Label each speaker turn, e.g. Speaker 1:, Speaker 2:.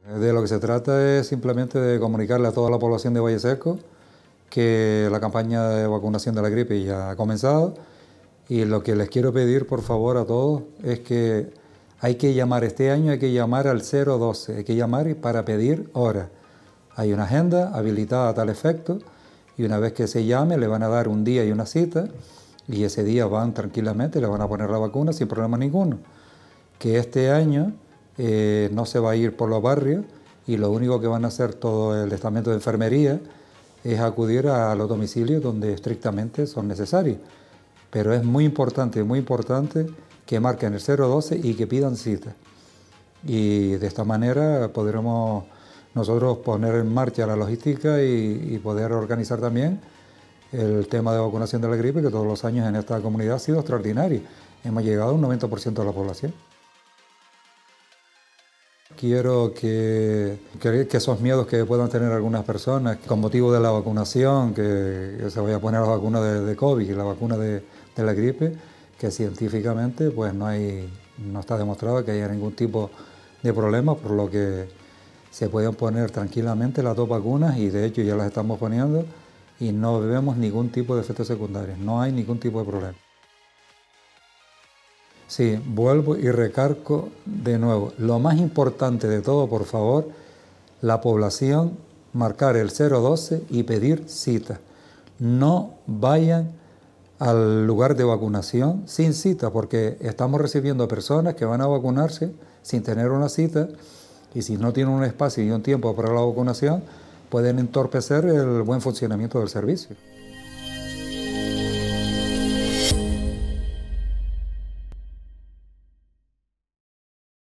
Speaker 1: De lo que se trata es simplemente de comunicarle a toda la población de Valle Seco que la campaña de vacunación de la gripe ya ha comenzado, y lo que les quiero pedir por favor a todos es que hay que llamar este año, hay que llamar al 012, hay que llamar para pedir hora. Hay una agenda habilitada a tal efecto y una vez que se llame le van a dar un día y una cita y ese día van tranquilamente, le van a poner la vacuna sin problema ninguno. Que este año no se va a ir por los barrios y lo único que van a hacer todo el estamento de enfermería es acudir a los domicilios donde estrictamente son necesarios. Pero es muy importante que marquen el 012 y que pidan cita. Y de esta manera podremos nosotros poner en marcha la logística y poder organizar también el tema de vacunación de la gripe, que todos los años en esta comunidad ha sido extraordinario. Hemos llegado a un 90% de la población. Quiero que esos miedos que puedan tener algunas personas con motivo de la vacunación, que se vaya a poner la vacuna de COVID y la vacuna de la gripe, que científicamente pues no está demostrado que haya ningún tipo de problema, por lo que se pueden poner tranquilamente las dos vacunas y de hecho ya las estamos poniendo y no vemos ningún tipo de efectos secundarios, no hay ningún tipo de problema. Sí, vuelvo y recargo de nuevo. Lo más importante de todo, por favor, la población, marcar el 012 y pedir cita. No vayan al lugar de vacunación sin cita, porque estamos recibiendo personas que van a vacunarse sin tener una cita y si no tienen un espacio y un tiempo para la vacunación, pueden entorpecer el buen funcionamiento del servicio.